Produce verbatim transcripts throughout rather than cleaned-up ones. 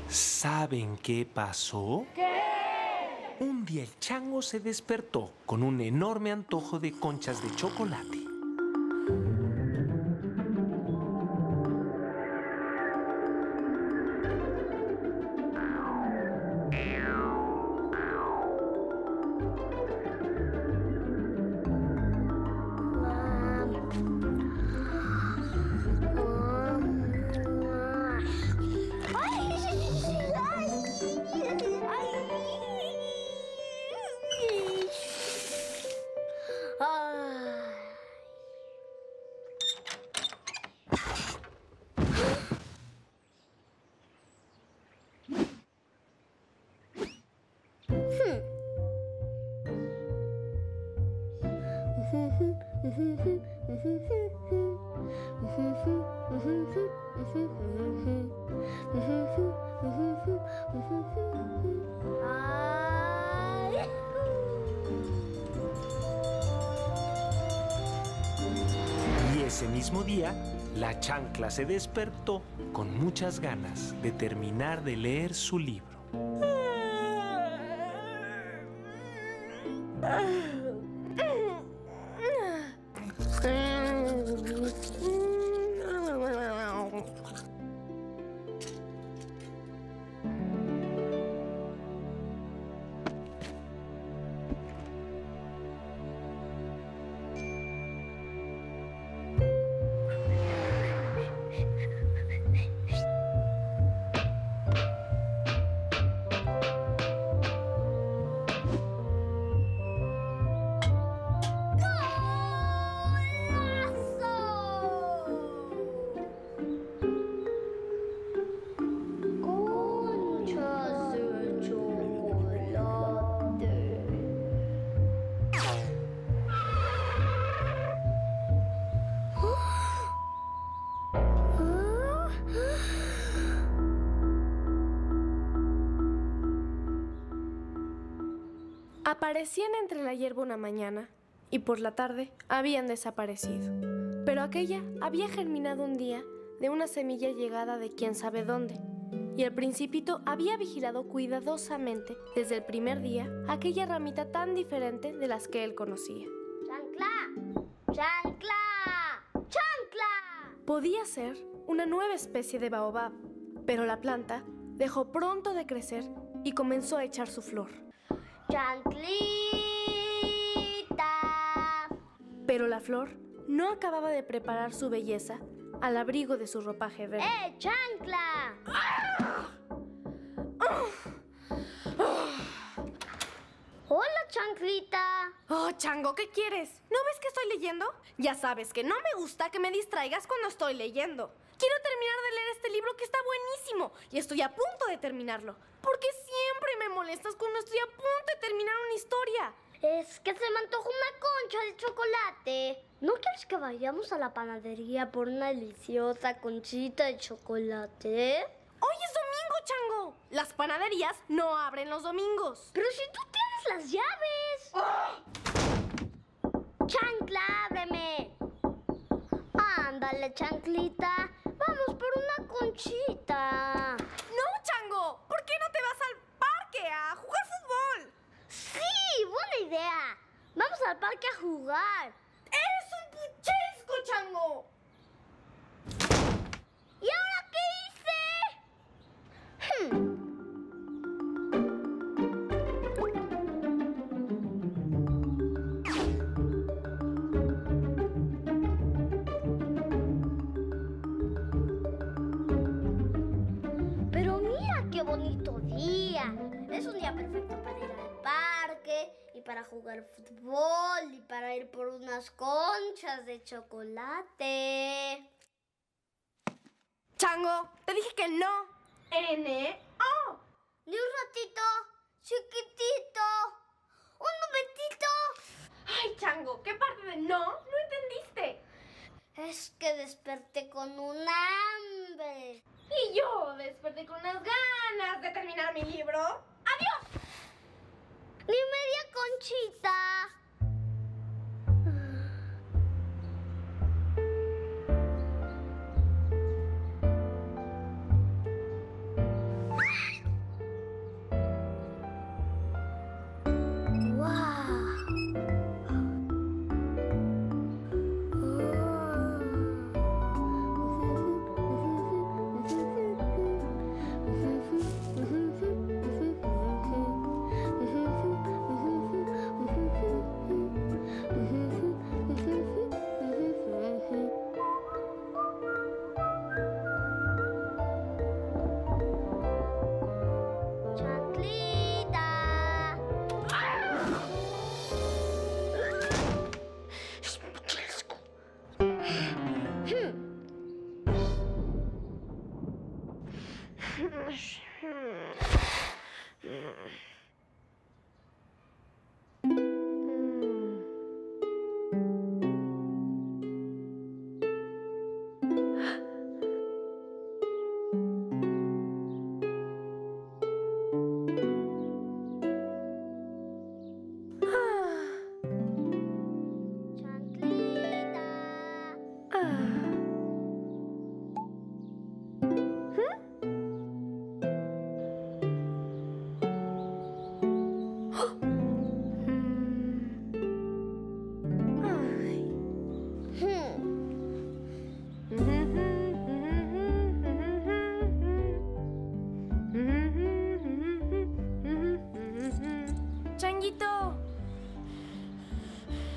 ¿Saben qué pasó? ¿Qué? Un día el chango se despertó con un enorme antojo de conchas de chocolate. Y ese mismo día, la chancla se despertó con muchas ganas de terminar de leer su libro. Aparecían entre la hierba una mañana y por la tarde habían desaparecido. Pero aquella había germinado un día de una semilla llegada de quién sabe dónde. Y el Principito había vigilado cuidadosamente desde el primer día aquella ramita tan diferente de las que él conocía. ¡Chancla! ¡Chancla! ¡Chancla! Podía ser una nueva especie de baobab, pero la planta dejó pronto de crecer y comenzó a echar su flor. ¡Chanclita! Pero la flor no acababa de preparar su belleza al abrigo de su ropaje verde. ¡Eh, chancla! ¡Hola, chanclita! Oh, Chango, ¿qué quieres? ¿No ves que estoy leyendo? Ya sabes que no me gusta que me distraigas cuando estoy leyendo. Quiero terminar de leer este libro que está buenísimo y estoy a punto de terminarlo. ¿Por qué siempre me molestas cuando estoy a punto de terminar una historia? Es que se me antoja una concha de chocolate. ¿No quieres que vayamos a la panadería por una deliciosa conchita de chocolate? Hoy es domingo, Chango. Las panaderías no abren los domingos. Pero si tú tienes las llaves. ¡Oh! ¡Chancla, ábreme! Ándale, chanclita. Vamos por una conchita. No, Chango. ¿Por qué no te vas al parque a jugar fútbol? Sí, buena idea. Vamos al parque a jugar. ¡Eres un puchesco, Chango! ¿Y ahora qué hice? Hmm. Pero mira qué bonito día. Es un día perfecto para ir al parque y para jugar fútbol y para ir por unas conchas de chocolate. Chango, te dije que no. N O. Ni un ratito, chiquitito, un momentito. Ay, Chango, ¿qué parte de no no entendiste? Es que desperté con un hambre. Y yo desperté con unas ganas de terminar mi libro. ¡Adiós! Ni media conchita.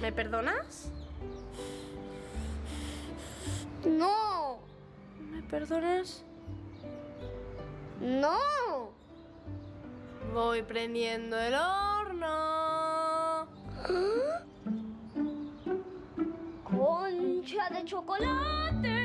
¿Me perdonas? No. ¿Me perdonas? No. Voy prendiendo el horno. Concha de chocolate.